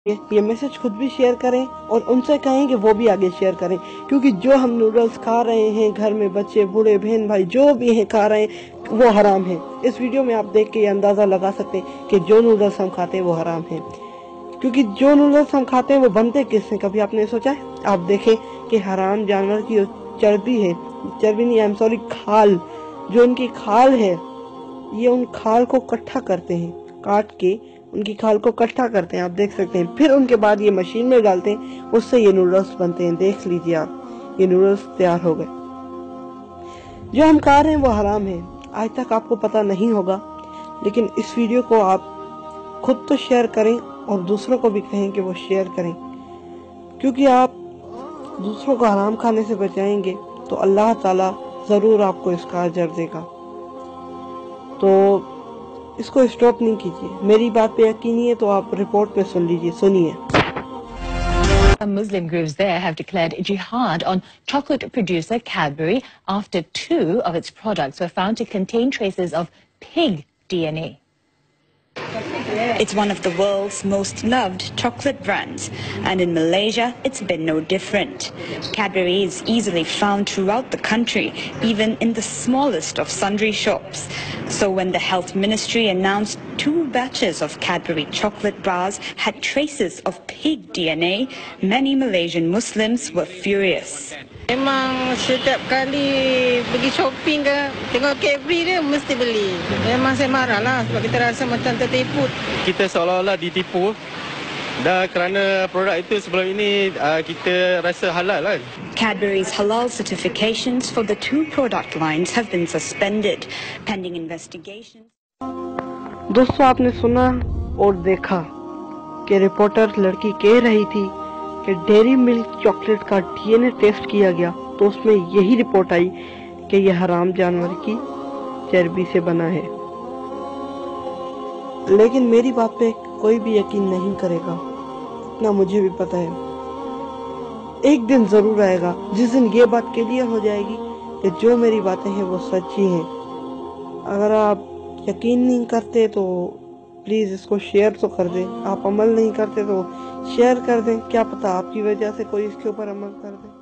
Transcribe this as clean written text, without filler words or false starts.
یہ میسج خود بھی شیئر کریں اور ان سے کہیں کہ وہ بھی آگے شیئر کریں، کیونکہ جو ہم نوڈلز کھا رہے ہیں گھر میں بچے بوڑھے بہن بھائی جو بھی ہیں کھا رہے ہیں وہ حرام ہے۔ اس ویڈیو میں آپ دیکھ کے یہ اندازہ لگا سکتے ہیں کہ جو نوڈلز ہم کھاتے ہیں وہ حرام ہیں، کیونکہ جو نوڈلز ہم کھاتے ہیں وہ بنتے کس سے، کبھی آپ نے سوچا ہے؟ آپ دیکھیں کہ حرام جانور کی چربی ہے، چربی نہیں کھال، جو ان کی کھال ہے یہ ان کھال کو کٹھا کرتے ہیں، کاٹ کے ان کی کھال کو کٹھا کرتے ہیں، آپ دیکھ سکتے ہیں، پھر ان کے بعد یہ مشین میں ڈالتے ہیں، اس سے یہ نوڈلز بنتے ہیں۔ دیکھ لیجئے آپ، یہ نوڈلز تیار ہو گئے۔ جو ہم کھا رہے ہیں وہ حرام ہے، آج تک آپ کو پتہ نہیں ہوگا، لیکن اس ویڈیو کو آپ خود تو شیئر کریں اور دوسروں کو بھی کہیں کہ وہ شیئر کریں، کیونکہ آپ دوسروں کو حرام کھانے سے بچائیں گے تو اللہ تعالیٰ ضرور آپ کو اس کا اجر دے گا۔ تو اس کو اسٹاپ نہیں کیجیے، میری بات پہ یقین ہے تو آپ رپورٹ پہ سن لیجیے، سنیے۔ Muslim groups there have declared jihad on chocolate producer Cadbury after 2 of its products were found to contain traces of pig DNA. It's one of the world's most loved chocolate brands, and in Malaysia, it's been no different. Cadbury is easily found throughout the country, even in the smallest of sundry shops. So when the Health Ministry announced 2 batches of Cadbury chocolate bars had traces of pig DNA, many Malaysian Muslims were furious. Memang setiap kali pergi shopping ke, tengok Cadbury dia mesti beli. Memang saya marah lah sebab kita rasa macam tertipu. Kita seolah-olah ditipu dah kerana produk itu sebelum ini kita rasa halal kan. Cadbury's halal certifications for the 2 product lines have been suspended pending investigation. دوستو آپ نے سنا اور دیکھا کہ reporter لڑکی کہہ رہی تھی کہ ڈیری ملک چاکلیٹ کا ڈی این اے ٹیسٹ کیا گیا تو اس میں یہی رپورٹ آئی کہ یہ حرام جانور کی چربی سے بنا ہے، لیکن میری بات پہ کوئی بھی یقین نہیں کرے گا، اتنا مجھے بھی پتا ہے۔ ایک دن ضرور آئے گا جس دن یہ بات کلیئر ہو جائے گی کہ جو میری باتیں ہیں وہ سچی ہیں۔ اگر آپ یقین نہیں کرتے تو پلیز اس کو شیئر تو کر دیں، آپ عمل نہیں کرتے تو شیئر کر دیں، کیا پتہ آپ کی وجہ سے کوئی اس کے اوپر عمل کر دے۔